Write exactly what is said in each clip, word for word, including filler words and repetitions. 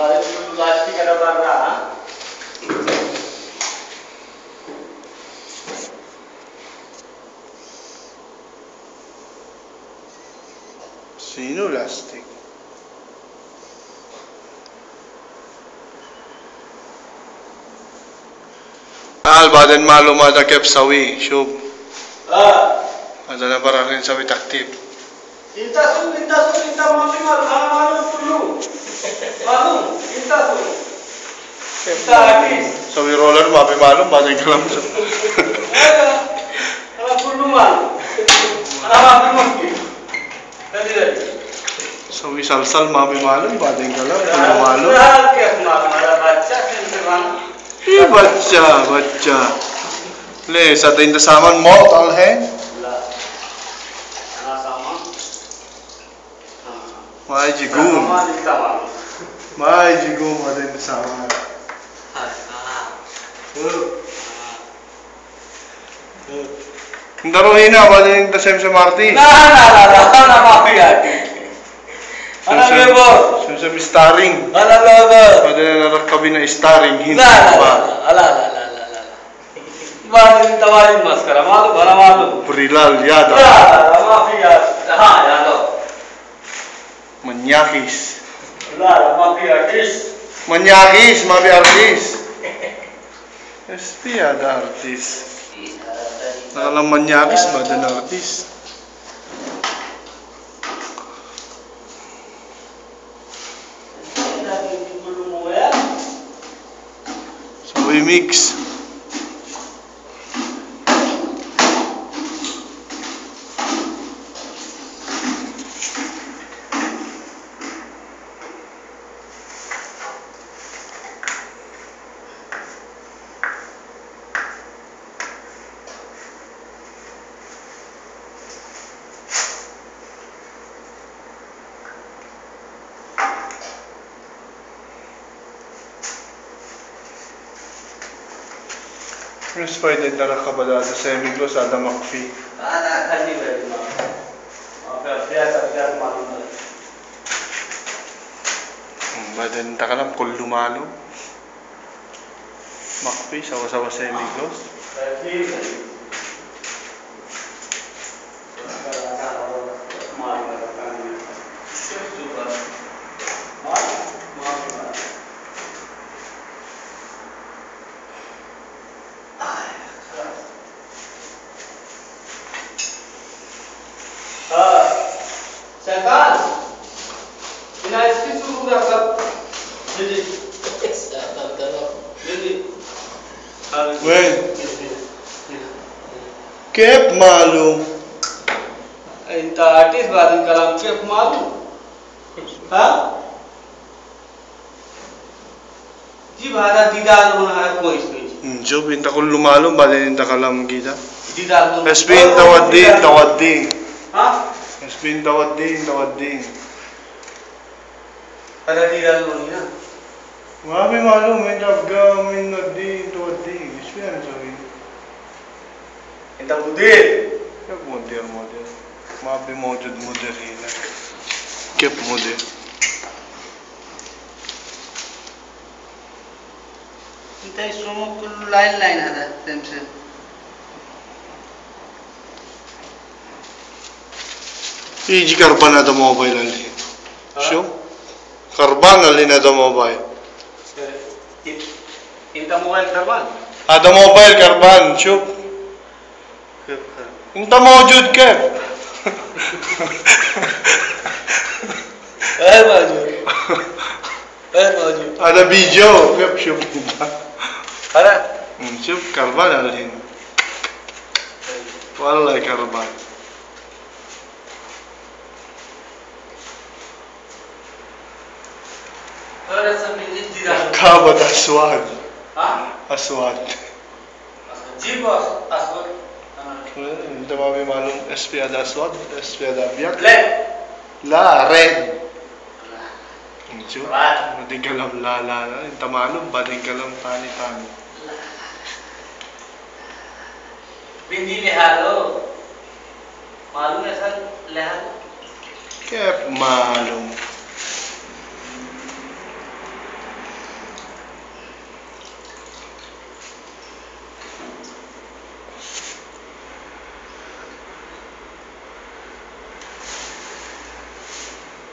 प्लास्टिक का डब्बा रहा Sino plastic? Al baden malum ada kep sawi shub. ah Ada na parahin sawi taktib. इंता सुन इंता सुन इंता मालूम मालूम खाना मालूम कुल्लू मालूम इंता सुन इंता artist Sawi roller mapi malum baden kalam sa. खाना कुल्लू मालूम खाना मालूम मस्की तभी तभी Sawi salsal mapi malum baden kalam kullu malum. क्या मालूम हमारा बच्चा कैसे मालूम Ih baca baca. Le sa tin saman mo tal hai. Mai jigum. Mai jigum ada di sana. Ndaro hina ba din ta sem sem Martin? Na na na na na maafi ati. Ana lebo. Sem sem starring. Ana lebo. Ada na rakabin na starring hin. Na na. Ala ala ala ala. Ba din tawali maskara malu bana malu. Brilal yada. Na na maafi ati. Ha yado. Manyakis. La maafi artist. Manyakis, mapi artis. Esti ada artis. Nakalang manyakis ba din artis? So we mix. Mas pwede na nakabala sa semigloss ada makfi. Ana khali bhai ma. Aap abhyas abhyas malum hai. Badan takalam kullu malu. Makfi sawa-sawa semigloss. ठीक है सरकार इन आइसक्रीम शुरू कर सब जी जी start करो जी जी Wen. Kep malu. इंता आर्टिस्ट बादन कलाम के मालूम हाँ जी भादा दीदार बना है कोई इसमें Jo binta kullu malu badan inta kalam kita. दीदार तो Espin tawaddi tawaddi. हाँ Espin tawaddi tawaddi. अरे दीदार तो नहीं ना Mapi malu min jabga min naddi tawaddi. Espin ano sabi? इंता बुद्धि Kep model model. Mapi mojud model hina. Kep model. इंता इसमें कुल लाइन लाइन है tension Iji karban ada mobile ali. Sure? Karban ali na ada mobile. इंता mobile करवान Ada mobile karban, sure? Inta mojud kep. है मौजूद है मौजूद Ada video kep sure. अरे Hmm, sure karban ali. Wallahi karban. अरे सब मिली दीदार Kabat aswad. हाँ Aswad. जी बॉस असवर Inta mapi malum S P ada aswad, S P ada biyak. ले La red. Sure? Red. Hindi kalam la la la. Inta malum bading kalam tani tani. बिंदी लिहालो मालूम है सर लिहालो Kep malum.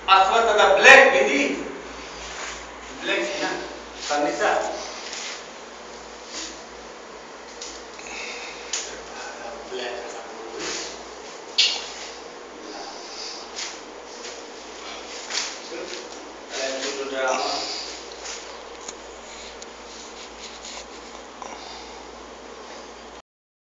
Aswad atau black Bindi? Black na. Kanisa. Black atau putih? Kalian sudah